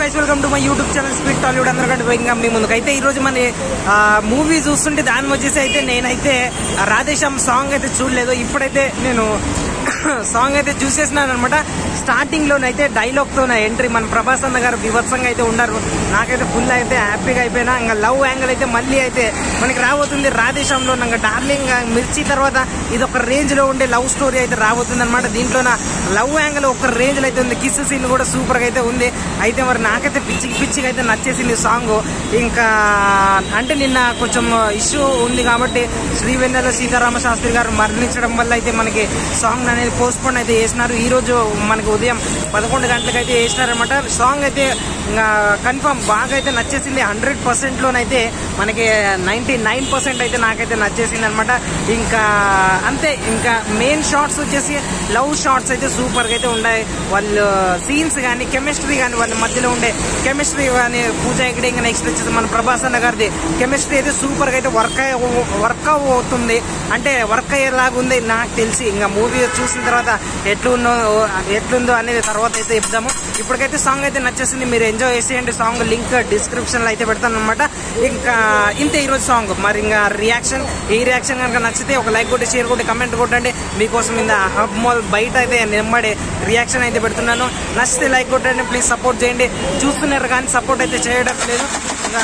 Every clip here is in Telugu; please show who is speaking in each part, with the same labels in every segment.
Speaker 1: Guys, welcome to my YouTube channel speed Tollywood. అందరికంటే ఇంకా మీ ముందుకైతే ఈరోజు మన మూవీ చూస్తుంటే దాని వచ్చేసి అయితే నేనైతే రాధేశ్యామ్ సాంగ్ అయితే చూడలేదు. ఇప్పుడైతే నేను సాంగ్ అయితే చూసేసినాను అనమాట. స్టార్టింగ్ లోనైతే డైలాగ్ తో ఎంట్రీ మన ప్రభాస్ అన్న గారు వివత్సంగా అయితే ఉన్నారు. నాకైతే ఫుల్ అయితే హ్యాపీగా అయిపోయినా. ఇంకా లవ్ యాంగిల్ అయితే మళ్ళీ అయితే మనకి రాబోతుంది రాధేశ్యామ్ లో. ఇంకా డార్లింగ్ మిర్చి తర్వాత ఇది ఒక రేంజ్ లో ఉండే లవ్ స్టోరీ అయితే రాబోతుంది అనమాట. దీంట్లో లవ్ యాంగిల్ ఒక రేంజ్ లో అయితే ఉంది. కిస్ సీన్ కూడా సూపర్ గా అయితే ఉంది. అయితే మరి నాకైతే పిచ్చిగా అయితే నచ్చేసింది సాంగ్. ఇంకా అంటే నిన్న కొంచెం ఇష్యూ ఉంది కాబట్టి శ్రీవెన్నెల సీతారామ శాస్త్రి గారు మరణించడం వల్ల అయితే మనకి సాంగ్ అనేది పోస్ట్ పోన్ అయితే చేసినారు. ఈ రోజు మనకి ఉదయం 11 గంటలకు అయితే చేసినారనమాట. సాంగ్ అయితే కన్ఫర్మ్ బాగా అయితే నచ్చేసింది. 100% లోనైతే మనకి 99% అయితే నాకైతే నచ్చేసింది అనమాట. ఇంకా అంతే. ఇంకా మెయిన్ షార్ట్స్ వచ్చేసి లవ్ షార్ట్స్ అయితే సూపర్ గా అయితే ఉన్నాయి. వాళ్ళు సీన్స్ కానీ కెమిస్ట్రీ కానీ వాళ్ళ మధ్యలో ఉండే కెమిస్ట్రీ కానీ పూజ హెగ్డే ఇంకా నెక్స్ట్ వచ్చేసి మన ప్రభాస్ అన్న గారిది కెమిస్ట్రీ అయితే సూపర్ గా అయితే వర్క్ అవుతుంది. అంటే వర్క్ అయ్యేలాగా ఉంది నాకు తెలిసి. ఇంకా మూవీ చూసిన తర్వాత ఎట్లుందో అనేది తర్వాత అయితే చెప్దాము. ఇప్పటికైతే సాంగ్ అయితే నచ్చేసింది. మీరు ఎంజాయ్ చేసేయండి. సాంగ్ లింక్ డిస్క్రిప్షన్ లో అయితే పెడతాను అనమాట. ఇంకా ఇంతే ఈరోజు సాంగ్. మరి ఇంకా ఈ రియాక్షన్ కనుక నచ్చితే ఒక లైక్ కొట్టి, షేర్ కొట్టి, కమెంట్ కొట్టండి. మీకోసం ఇంత హబ్ మాల్ బయట అయితే నిమ్మడే రియాక్షన్ అయితే పెడుతున్నాను. నచ్చితే లైక్ కొట్టండి. ప్లీజ్ సపోర్ట్ చేయండి. చూస్తున్నారు కానీ సపోర్ట్ అయితే చేయడం లేదు. ఇంకా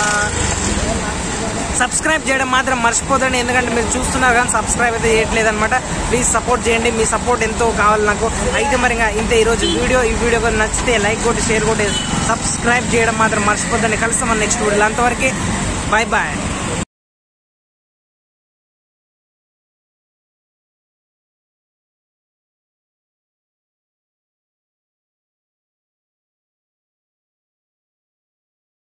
Speaker 1: సబ్స్క్రైబ్ చేయడం మాత్రం మర్చిపోదండి. ఎందుకంటే మీరు చూస్తున్నారు కానీ సబ్స్క్రైబ్ అయితే చేయట్లేదు అనమాట. ప్లీజ్ సపోర్ట్ చేయండి. మీ సపోర్ట్ ఎంతో కావాలి నాకు. అయితే మరి ఇంతే ఈరోజు వీడియో. ఈ వీడియో నచ్చితే లైక్ కొట్టి, షేర్ కొట్టి, సబ్స్క్రైబ్ చేయడం మాత్రం మర్చిపోద్దండి. కలుస్తాం మన నెక్స్ట్ వీడియోలో. అంతవరకు బాయ్ బాయ్.